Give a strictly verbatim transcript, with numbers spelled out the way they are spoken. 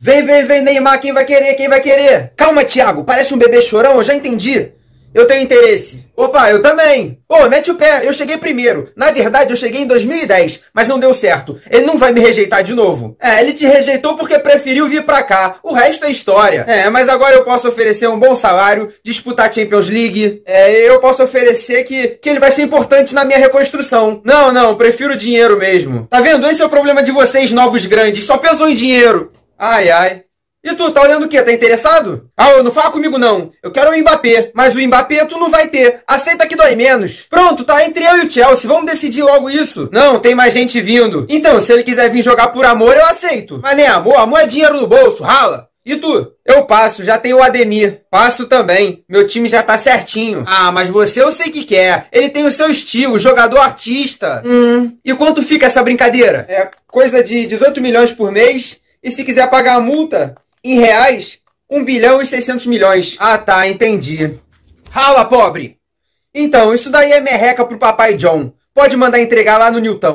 Vem, vem, vem, Neymar, quem vai querer, quem vai querer? Calma, Thiago, parece um bebê chorão, eu já entendi. Eu tenho interesse. Opa, eu também. Ô, mete o pé, eu cheguei primeiro. Na verdade, eu cheguei em dois mil e dez, mas não deu certo. Ele não vai me rejeitar de novo. É, ele te rejeitou porque preferiu vir pra cá. O resto é história. É, mas agora eu posso oferecer um bom salário, disputar a Champions League. É, eu posso oferecer que, que ele vai ser importante na minha reconstrução. Não, não, prefiro dinheiro mesmo. Tá vendo? Esse é o problema de vocês, novos grandes. Só pensam em dinheiro. Ai, ai. E tu, tá olhando o quê? Tá interessado? Ah, não fala comigo não. Eu quero o Mbappé. Mas o Mbappé tu não vai ter. Aceita que dói menos. Pronto, tá entre eu e o Chelsea. Vamos decidir logo isso. Não, tem mais gente vindo. Então, se ele quiser vir jogar por amor, eu aceito. Mas nem amor, amor é dinheiro no bolso, rala. E tu? Eu passo, já tenho o Ademir. Passo também. Meu time já tá certinho. Ah, mas você eu sei que quer. Ele tem o seu estilo, jogador artista. Hum. E quanto fica essa brincadeira? É coisa de dezoito milhões por mês. E se quiser pagar a multa... em reais, um bilhão e seiscentos milhões. Ah, tá, entendi. Rala, pobre! Então, isso daí é merreca pro papai John. Pode mandar entregar lá no Newton.